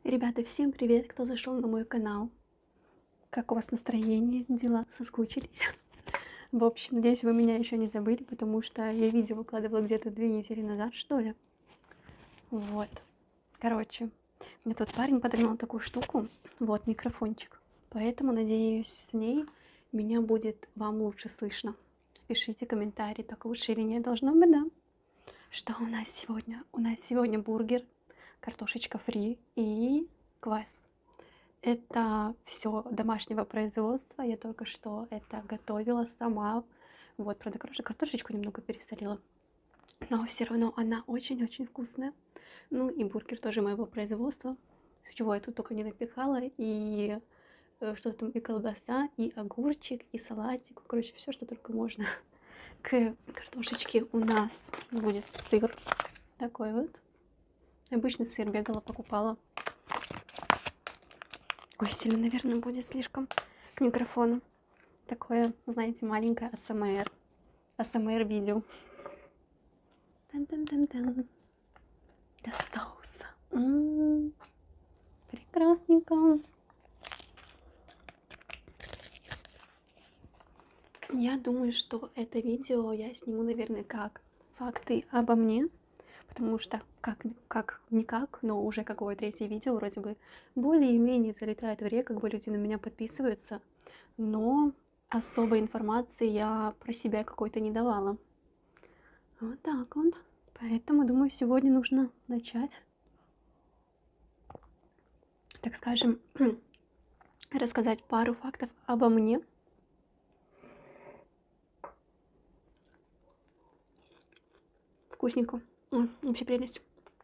Ребята, всем привет, кто зашел на мой канал. Как у вас настроение, дела, соскучились? В общем, надеюсь, вы меня еще не забыли, потому что я видео выкладывала где-то 2 недели назад, что ли. Вот. Короче, мне тут парень подогнал такую штуку, вот микрофончик. Поэтому, надеюсь, с ней меня будет вам лучше слышно. Пишите комментарии, так лучше или нет, должно быть, да. Что у нас сегодня? У нас сегодня бургер, картошечка фри и квас. Это все домашнего производства. Я только что это готовила сама. Вот, правда, картошечку немного пересолила. Но все равно она очень-очень вкусная. Ну и бургер тоже моего производства. С чего я тут только не напихала. И что там, и колбаса, и огурчик, и салатик. Короче, все, что только можно. К картошечке у нас будет сыр. Такой вот. Обычный сыр бегала, покупала. Ой, сильно, наверное, будет слишком к микрофону. Такое, знаете, маленькое АСМР. АСМР видео. Тан-тан-тан-тан. Для соуса. Прекрасненько. Я думаю, что это видео я сниму, наверное, как факты обо мне. Потому что как-никак, но уже какое третье видео вроде бы более-менее залетает в рек, как бы люди на меня подписываются. Но особой информации я про себя какой-то не давала. Вот так вот. Поэтому, думаю, сегодня нужно начать, так скажем, рассказать пару фактов обо мне. Вкусненько. Вообще прелесть.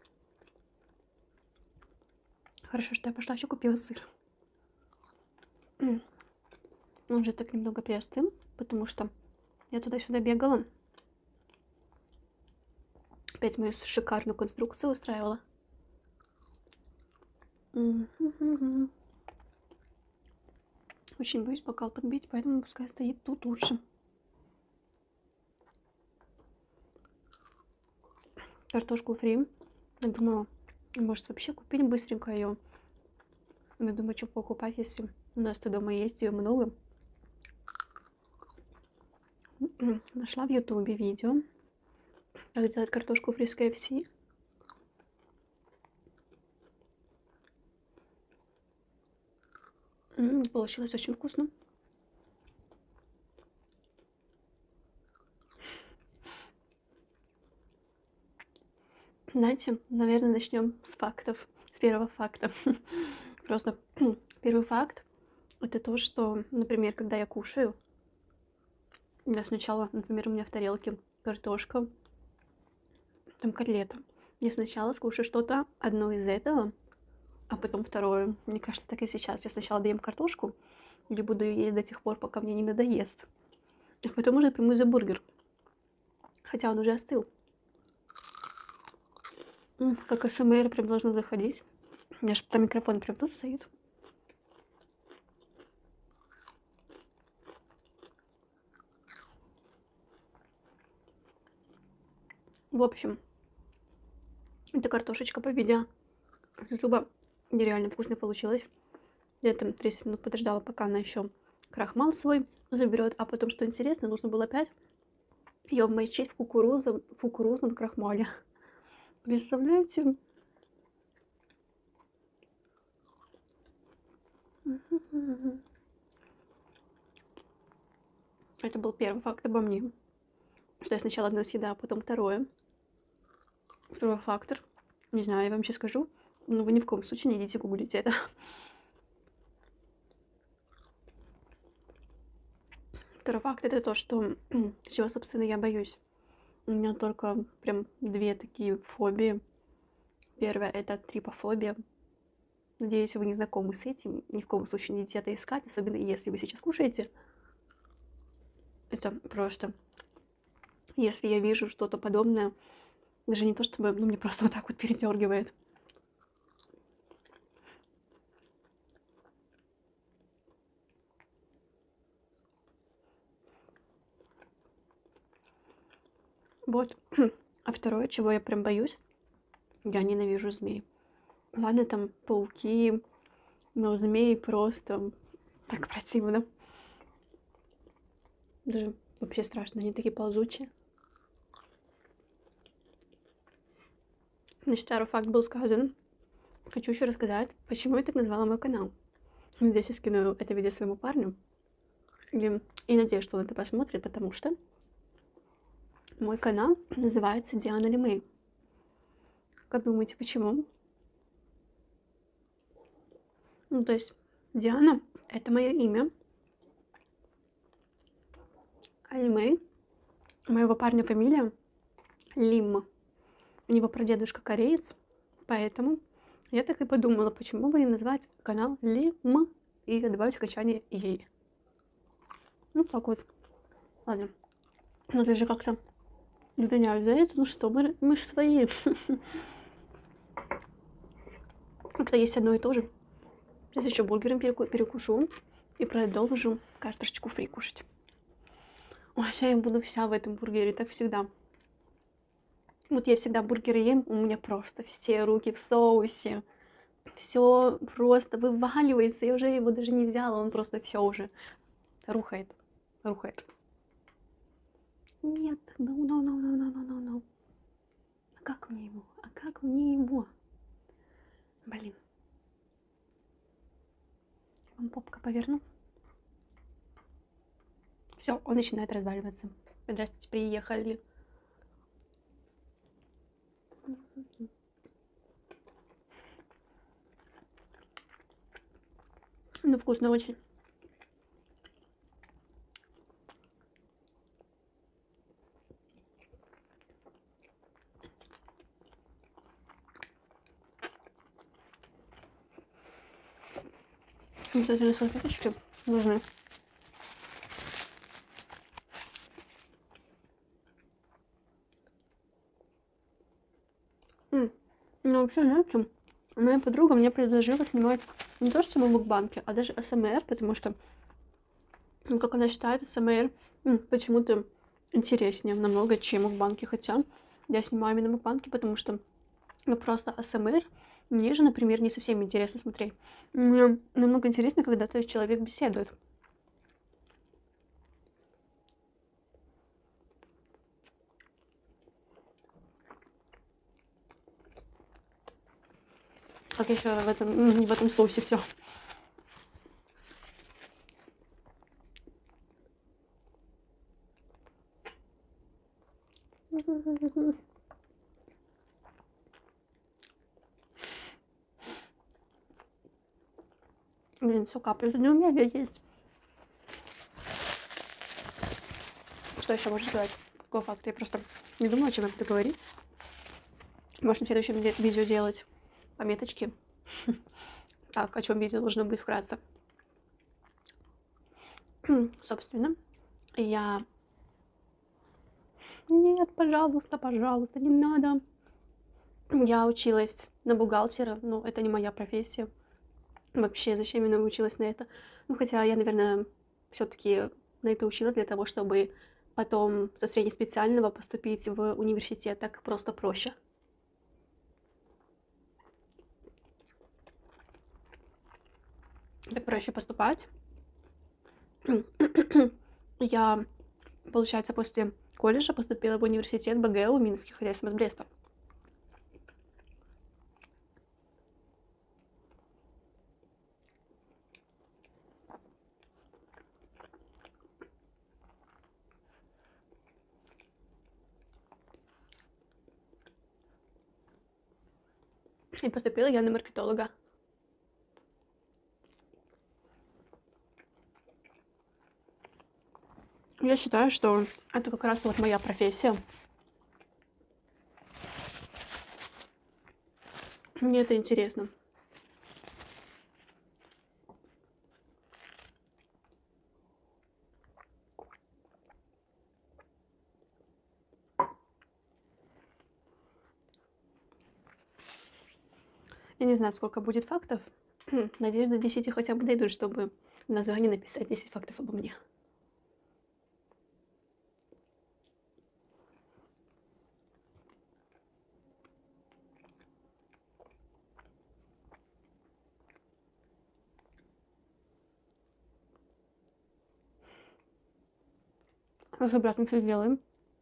Хорошо, что я пошла еще купила сыр. Он уже так немного приостыл, потому что я туда-сюда бегала. Опять мою шикарную конструкцию устраивала. Очень боюсь бокал подбить, поэтому пускай стоит тут лучше. Картошку фри. Я думала, может вообще купить быстренько ее. Но думаю, что покупать, если у нас-то дома есть ее много. Нашла в ютубе видео, как сделать картошку фри с KFC. Получилось очень вкусно. Знаете, наверное, начнем с фактов, с первого факта. Просто первый факт — это то, что, например, когда я кушаю, я сначала, например, у меня в тарелке картошка, там котлета. Я сначала скушаю что-то одно из этого, а потом второе. Мне кажется, так и сейчас. Я сначала доем картошку, или буду ее есть до тех пор, пока мне не надоест. А потом уже примусь за бургер. Хотя он уже остыл. Как АСМР прям должно заходить. У меня же там микрофон прям тут стоит. В общем, эта картошечка по видео ютуба нереально вкусно получилась. Я там 30 минут подождала, пока она еще крахмал свой заберет. А потом, что интересно, нужно было опять ее обмочить в кукурузном крахмале. Представляете? Это был первый факт обо мне. Что я сначала одно съедаю, а потом второе. Второй фактор. Не знаю, я вам сейчас скажу. Но вы ни в коем случае не идите гуглить это. Второй факт — это то, что чего, собственно, я боюсь. У меня только прям две такие фобии. Первая — это трипофобия. Надеюсь, вы не знакомы с этим. Ни в коем случае не идите это искать, особенно если вы сейчас кушаете. Это просто... Если я вижу что-то подобное, даже не то чтобы, ну, мне просто вот так вот передергивает. Вот. А второе, чего я прям боюсь, я ненавижу змей. Ладно, там пауки, но змеи просто так противно. Даже вообще страшно, они такие ползучие. Значит, второй факт был сказан. Хочу еще рассказать, почему я так назвала мой канал. Здесь я скину это видео своему парню. И надеюсь, что он это посмотрит, потому что мой канал называется Диана Лимей. Как думаете, почему? Ну, то есть Диана — это мое имя, а Лимей — моего парня фамилия Лим. У него прадедушка кореец, поэтому я так и подумала, почему бы не назвать канал Лим и добавить окончание ей. Ну, так вот. Ладно. Ну, ты же как-то гоняюсь за это. Ну что, мы же свои. Как-то есть одно и то же. Сейчас еще бургером перекушу и продолжу картошечку фри кушать. Ой, сейчас я буду вся в этом бургере, так всегда. Вот я всегда бургеры ем, у меня просто все руки в соусе. Все просто вываливается. Я уже его даже не взяла, он просто все уже рухает. Рухает. Нет, no. А как мне его? А как мне его? Блин. Вам попка поверну. Все, он начинает разваливаться. Здравствуйте, приехали. Ну, вкусно очень. Обязательно салфеточки нужны. Ну, вообще, знаете, моя подруга мне предложила снимать не то, что мукбанки, а даже АСМР, потому что, ну, как она считает, АСМР почему-то интереснее намного, чем мукбанки. Хотя я снимаю именно мукбанки, потому что, ну, просто АСМР мне же, например, не совсем интересно смотреть. Мне намного интереснее, когда то есть человек беседует. Как еще в этом соусе все. Блин, все капает, не умею я есть. Что еще можно сказать? Какой факт? Я просто не думала, о чем я буду говорить. Можно в следующем видео делать пометочки. Так, о чем видео должно быть вкратце. Собственно, я... Нет, пожалуйста, пожалуйста, не надо. Я училась на бухгалтера, но это не моя профессия. Вообще, зачем я научилась на это? Ну, хотя я, наверное, все-таки на это училась для того, чтобы потом со среднеспециального поступить в университет, так просто проще. Так проще поступать. Я, получается, после колледжа поступила в университет БГУ Минский, хотя я сама из Бреста. И поступила я на маркетолога. Я считаю, что это как раз вот моя профессия. Мне это интересно. Я не знаю, сколько будет фактов. Надеюсь, до 10 хотя бы дойдут, чтобы в названии написать 10 фактов обо мне. с обратным все сделаем.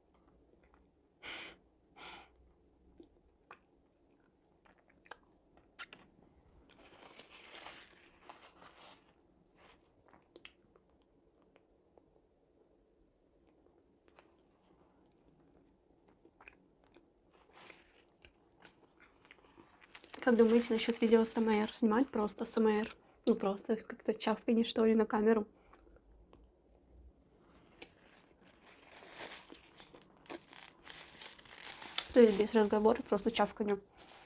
Как думаете насчет видео СМР? Снимать просто СМР? Ну просто как-то чавканье что ли на камеру. То есть без разговора, просто чавканье.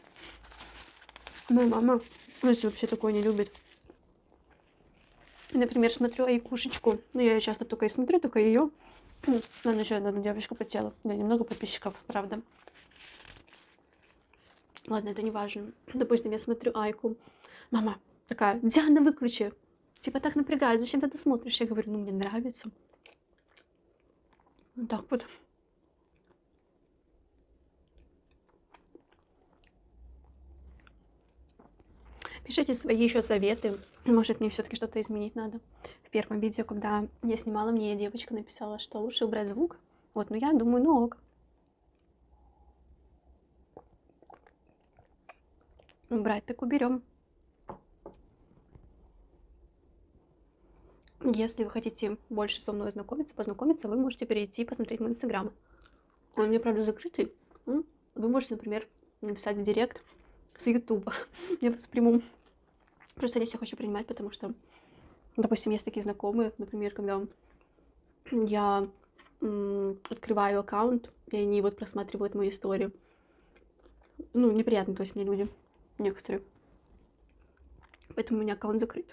Моя мама, если вообще такое не любит. Например, смотрю Айкушечку. Ну, я ее часто только и смотрю, только ее. Она еще одну девочку потела. Да, немного подписчиков, правда. Ладно, это не важно. Допустим, я смотрю Айку. Мама такая: Диана, выключи. Типа так напрягает, зачем ты это смотришь? Я говорю, ну мне нравится. Вот так вот. Пишите свои еще советы. Может, мне все-таки что-то изменить надо. В первом видео, когда я снимала, мне девочка написала, что лучше убрать звук. Вот, но я думаю, ну ок. Убрать так уберем. Если вы хотите больше со мной познакомиться, вы можете перейти и посмотреть мой инстаграм. Он у меня, правда, закрытый. Вы можете, например, написать в директ с ютуба. Я вас приму. Просто не все хочу принимать, потому что, допустим, есть такие знакомые, например, когда я открываю аккаунт, и они вот просматривают мою историю. Ну, неприятно, то есть мне люди некоторые. Поэтому у меня аккаунт закрыт.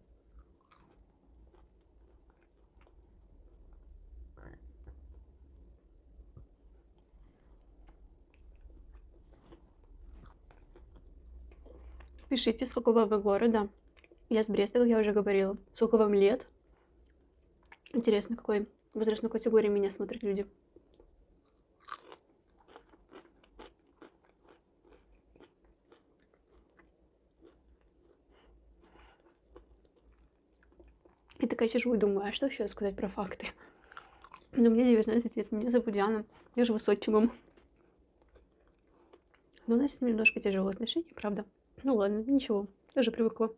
Пишите, с какого вы города. Я с Бреста, как я уже говорила. Сколько вам лет? Интересно, какой возрастной категории меня смотрят люди. И такая сижу и думаю, а что еще сказать про факты? Но мне 19 лет, меня зовут Диана, я живу с отчимом. Но у нас с ним немножко тяжелые отношения, правда. Ну ладно, ничего, я уже привыкла.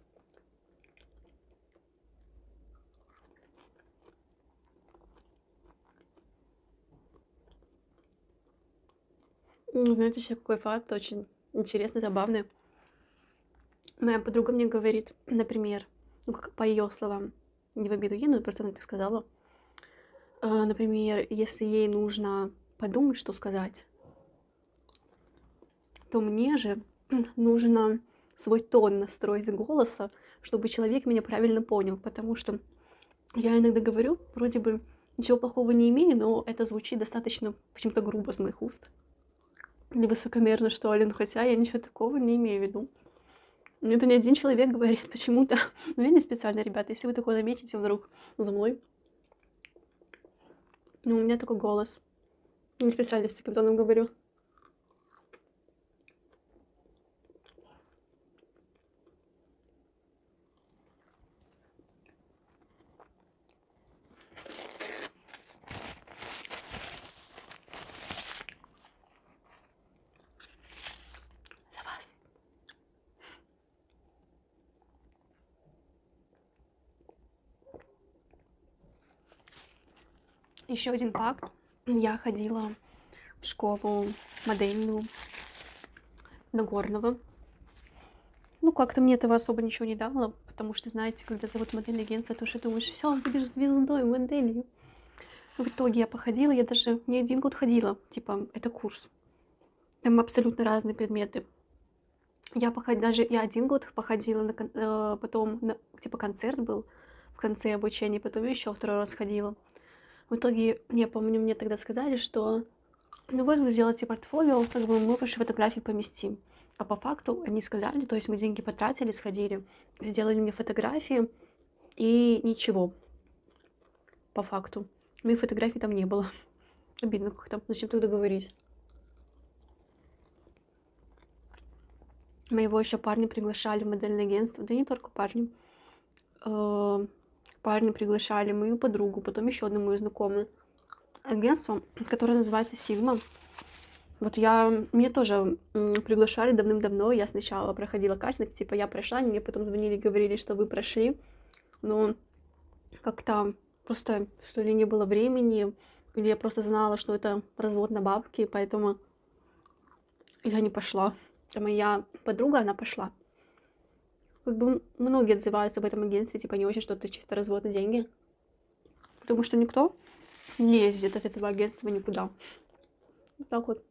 Знаете, еще какой факт очень интересный, забавный. Моя подруга мне говорит, например, ну как по ее словам, не в обиду ей, но просто она так сказала. Например, если ей нужно подумать, что сказать, то мне же нужно свой тон настроить голоса, чтобы человек меня правильно понял, потому что я иногда говорю, вроде бы ничего плохого не имею, но это звучит достаточно почему-то грубо с моих уст. Или высокомерно, что ли, ну хотя я ничего такого не имею в виду. Это не один человек говорит почему-то. Но я не специально, ребята, если вы такое заметите вдруг за мной. Ну, у меня такой голос. Не специально с таким тоном говорю. За вас. Еще один факт. Я ходила в школу модельную Нагорного. Ну, как-то мне этого особо ничего не дало, потому что, знаете, когда зовут модельное агентство, то что думаешь, все, будешь звездой, моделью. В итоге я походила, я даже не один год ходила, типа, это курс. Там абсолютно разные предметы. Я один год походила, потом, типа, концерт был в конце обучения, потом еще второй раз ходила. В итоге, я помню, мне тогда сказали, что ну вот вы сделаете портфолио, как бы мы ваши фотографии поместим. А по факту они сказали, то есть мы деньги потратили, сходили, сделали мне фотографии и ничего. По факту. Моих фотографий там не было. Обидно как-то. Зачем тогда говорить? Моего еще парня приглашали в модельное агентство. Да не только парни. Парни приглашали мою подругу, потом еще одну мою знакомую. агентство, которое называется Sigma. Вот мне тоже приглашали давным-давно, я сначала проходила кастинг, типа я прошла, они мне потом звонили, говорили, что вы прошли, но как-то просто, что ли, не было времени, или я просто знала, что это развод на бабки, поэтому я не пошла. А моя подруга, она пошла. Как бы многие отзываются об этом агентстве, типа не очень, что это чисто развод на деньги, потому что никто не ездит от этого агентства никуда. Вот так вот.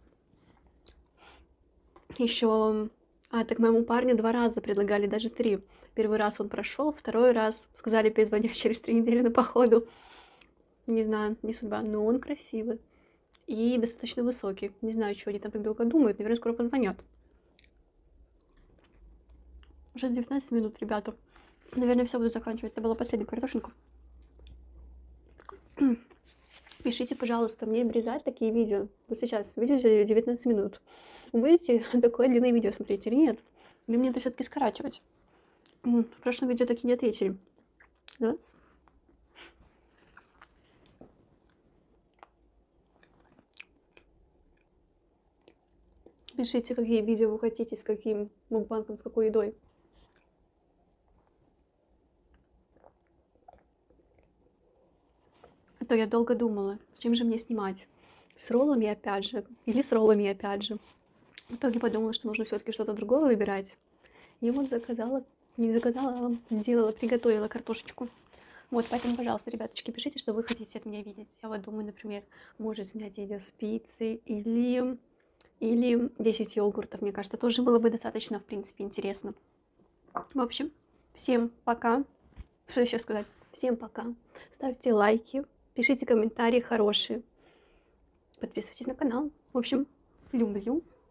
Еще, так моему парню 2 раза предлагали, даже 3. Первый раз он прошел, второй раз сказали перезвонить через 3 недели на походу. Не знаю, не судьба, но он красивый и достаточно высокий. Не знаю, что они там так долго думают, наверное, скоро позвонят. Уже 19 минут, ребята. Наверное, все буду заканчивать. Это была последняя картошинка. Пишите, пожалуйста, мне обрезать такие видео. Вот сейчас видео 19 минут. Вы будете такое длинное видео смотреть или нет? Или мне это все-таки скорачивать? В прошлом видео так и не ответили. Раз. Пишите, какие видео вы хотите, с каким мукбангом, с какой едой. А то я долго думала, с чем же мне снимать. С роллами опять же, или с роллами опять же. В итоге подумала, что нужно все-таки что-то другое выбирать. И вот заказала, не заказала, а сделала, приготовила картошечку. Вот, поэтому, пожалуйста, ребяточки, пишите, что вы хотите от меня видеть. Я вот думаю, например, может снять видео с пиццей или 10 йогуртов. Мне кажется, тоже было бы достаточно, в принципе, интересно. В общем, всем пока. Что еще сказать? Всем пока. Ставьте лайки, пишите комментарии хорошие. Подписывайтесь на канал. В общем, люблю.